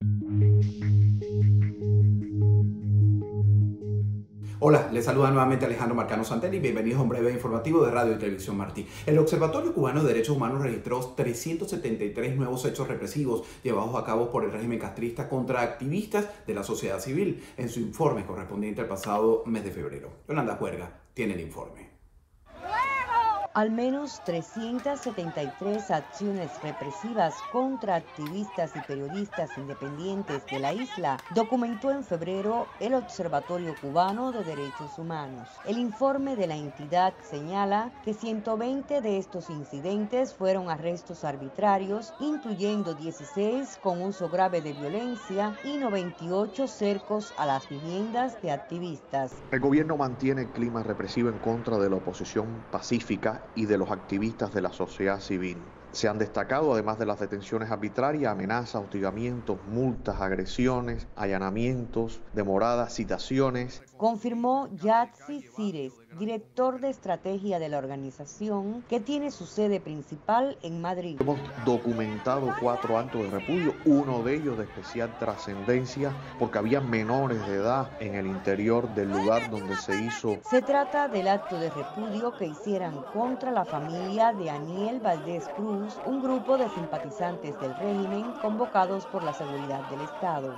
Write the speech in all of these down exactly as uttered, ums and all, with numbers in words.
Hola, les saluda nuevamente Alejandro Marcano Santelli y bienvenidos a un breve informativo de Radio y Televisión Martí. El Observatorio Cubano de Derechos Humanos registró trescientos setenta y tres nuevos hechos represivos llevados a cabo por el régimen castrista contra activistas de la sociedad civil en su informe correspondiente al pasado mes de febrero. Yolanda Juerga tiene el informe. Al menos trescientas setenta y tres acciones represivas contra activistas y periodistas independientes de la isla documentó en febrero el Observatorio Cubano de Derechos Humanos. El informe de la entidad señala que ciento veinte de estos incidentes fueron arrestos arbitrarios, incluyendo dieciséis con uso grave de violencia y noventa y ocho cercos a las viviendas de activistas. El gobierno mantiene el clima represivo en contra de la oposición pacífica y de los activistas de la sociedad civil. Se han destacado, además de las detenciones arbitrarias, amenazas, hostigamientos, multas, agresiones, allanamientos, demoradas citaciones. Confirmó Yatsi Cires, director de estrategia de la organización, que tiene su sede principal en Madrid. Hemos documentado cuatro actos de repudio, uno de ellos de especial trascendencia porque había menores de edad en el interior del lugar donde se hizo. Se trata del acto de repudio que hicieran contra la familia de Aniel Valdés Cruz, un grupo de simpatizantes del régimen convocados por la seguridad del Estado.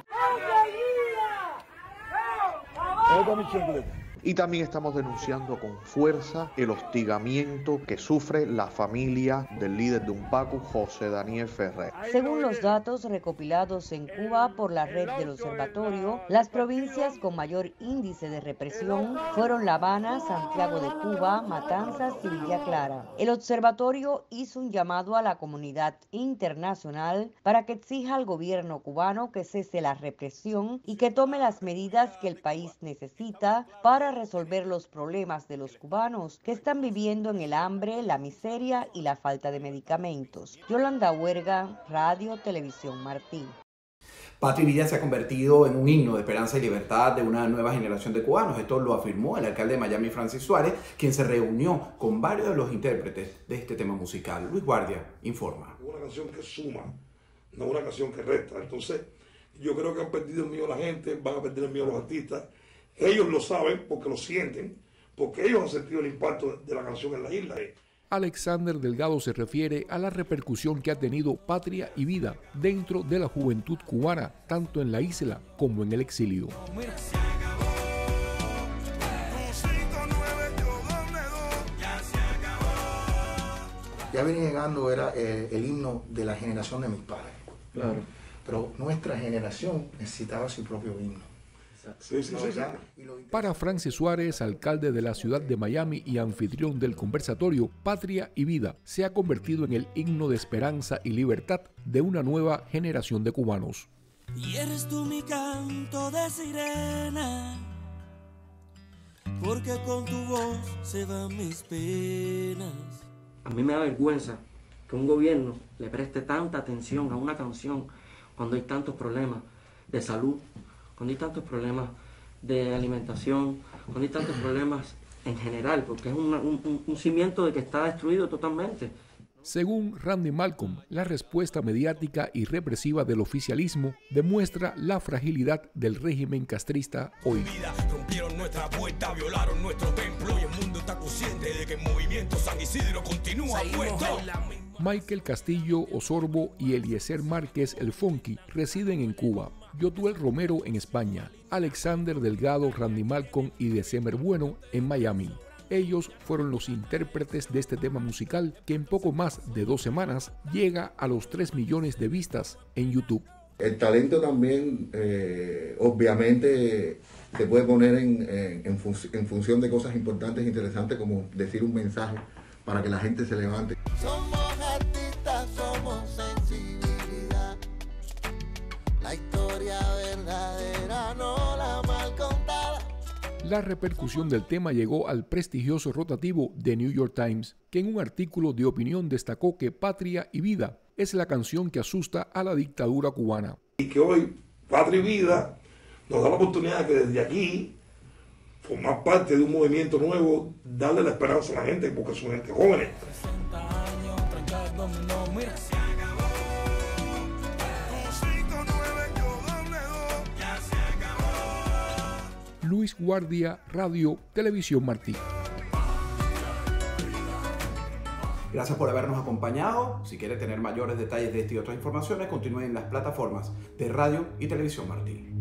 Y también estamos denunciando con fuerza el hostigamiento que sufre la familia del líder de UNPACU, José Daniel Ferrer. Según los datos recopilados en Cuba por la red del observatorio, las provincias con mayor índice de represión fueron La Habana, Santiago de Cuba, Matanzas y Villa Clara. El observatorio hizo un llamado a la comunidad internacional para que exija al gobierno cubano que cese la represión y que tome las medidas que el país necesita para resolver los problemas de los cubanos que están viviendo en el hambre, la miseria y la falta de medicamentos. Yolanda Huerga, Radio Televisión Martí. Patria y Vida se ha convertido en un himno de esperanza y libertad de una nueva generación de cubanos. Esto lo afirmó el alcalde de Miami, Francis Suárez, quien se reunió con varios de los intérpretes de este tema musical. Luis Guardia informa. Una canción que suma, no una canción que resta. Entonces, yo creo que han perdido el mío la gente, van a perder el mío los artistas. Ellos lo saben porque lo sienten, porque ellos han sentido el impacto de la canción en la isla. Alexander Delgado se refiere a la repercusión que ha tenido Patria y Vida dentro de la juventud cubana, tanto en la isla como en el exilio. Ya venía llegando, era eh, el himno de la generación de mis padres. Claro. Pero nuestra generación necesitaba su propio himno. Sí, sí, sí, sí. Para Francis Suárez, alcalde de la ciudad de Miami y anfitrión del conversatorio, Patria y Vida se ha convertido en el himno de esperanza y libertad de una nueva generación de cubanos. Y eres tú mi canto de sirena, porque con tu voz se van mis penas. A mí me da vergüenza que un gobierno le preste tanta atención a una canción cuando hay tantos problemas de salud, cuando hay tantos problemas de alimentación, cuando hay tantos problemas en general, porque es una, un, un cimiento de que está destruido totalmente. Según Randy Malcolm, la respuesta mediática y represiva del oficialismo demuestra la fragilidad del régimen castrista hoy. Rompieron nuestra puerta, violaron nuestro templo y el mundo está consciente de que el movimiento San Isidro continúa puesto. Michael Castillo Osorbo y Eliezer Márquez El Funky residen en Cuba, Yotuel Romero en España, Alexander Delgado, Randy Malcolm y December Bueno en Miami. Ellos fueron los intérpretes de este tema musical que en poco más de dos semanas llega a los tres millones de vistas en YouTube. El talento también, eh, obviamente, se puede poner en, en, en, fun en función de cosas importantes e interesantes, como decir un mensaje para que la gente se levante. Somos artistas, somos sensibilidad. La historia verdadera no la mal contada. La repercusión del tema llegó al prestigioso rotativo The New York Times, que en un artículo de opinión destacó que Patria y Vida es la canción que asusta a la dictadura cubana. Y que hoy Patria y Vida nos da la oportunidad de que desde aquí, formar parte de un movimiento nuevo, darle la esperanza a la gente, porque son gente jóvenes. Luis Guardia, Radio Televisión Martí. Gracias por habernos acompañado. Si quiere tener mayores detalles de esta y otras informaciones, continúen en las plataformas de Radio y Televisión Martí.